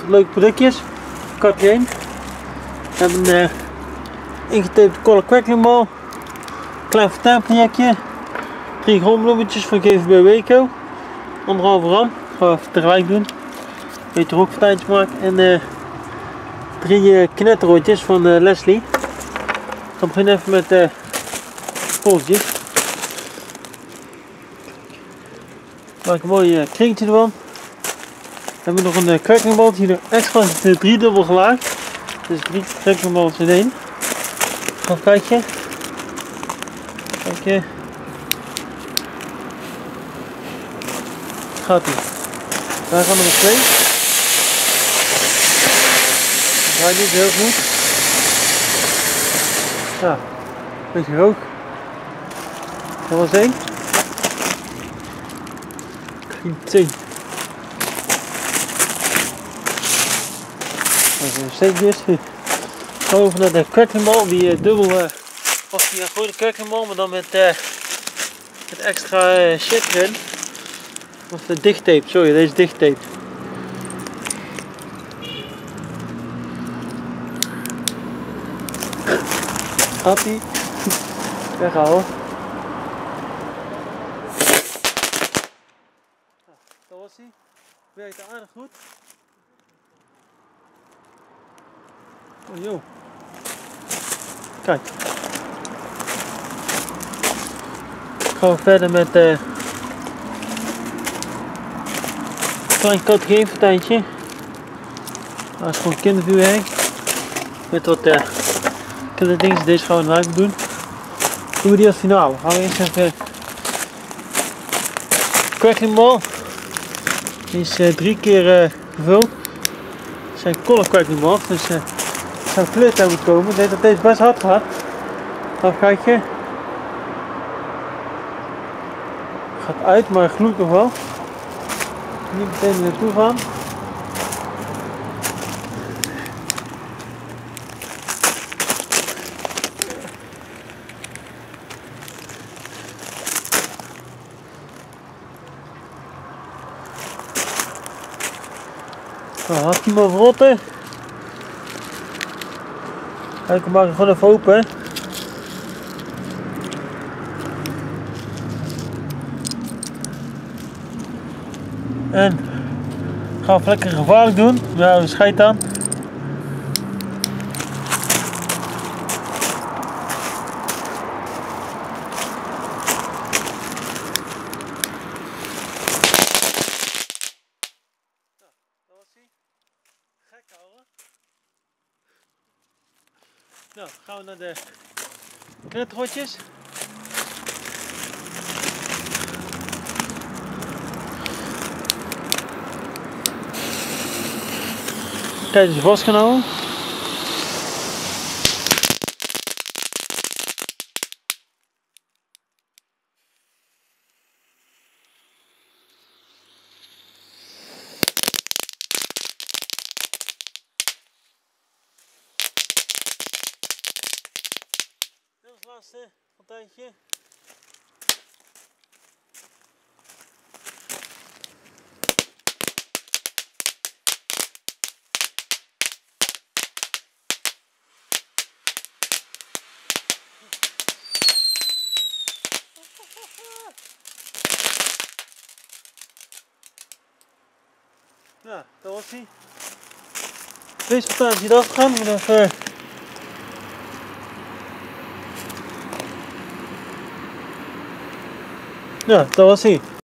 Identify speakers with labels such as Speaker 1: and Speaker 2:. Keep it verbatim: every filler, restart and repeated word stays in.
Speaker 1: leuke productjes. Kapje heen. We hebben een uh, ingetaped Color Crackling Ball. Klein fontainprojectje. Drie grondbloemetjes van G V B Weco. Anderhalve ram. Gaan we even tegelijk doen. Beetje rookfonteintjes maken. En uh, drie uh, knetterrotjes van uh, Leslie. Ik ga beginnen even met uh, polsjes. Maak een mooi uh, kringetje ervan. Dan hebben we nog een uh, cracking ball. Hier er extra uh, drie dubbel gemaakt. Dus drie cracking balls in één. Even kijken. Kijk. Gaat ie. Daar gaan er twee. Dat draait niet heel goed. Ja, een beetje rook. Dat was één. Twee. Dat zijn steekjes. Gaan we over naar de crackling ball. Die uh, dubbel uh, was die een goede crackling ball, maar dan met, uh, met extra uh, shit erin. Of de dichttape, sorry, deze dichttape. Gaat ie? Weghouden. Dat was hij. Werkt aardig goed. Oh joh. Kijk. Gaan we verder met uh, een klein katgeenfonteintje. Dat is gewoon kindervuurwerk. Met wat uh, kinderdingen. Deze gaan we in de doen. Doen we die als finale. Gaan we eerst even crackling ball. Die is uh, drie keer uh, gevuld. Het zijn color crackling balls, dus uh, er zou kleur uit moeten komen. Ik denk dat deze best hard gaat. Even kijken. Gaat uit, maar gloeit nog wel. Niet meteen naartoe gaan. Nou, had hij maar verrotten. Kijk, we maken gewoon even open. En gaan we lekker gevaarlijk doen. Ja, we schijt aan. Gek houden. Nou, gaan we naar de knetterrotjes. Kijk, is vast gaan houden. Dit was het laatste fonteintje. Ja, dat was hij. Deze fontein is hier afgegaan. Ik moet even... Ja, dat was hij.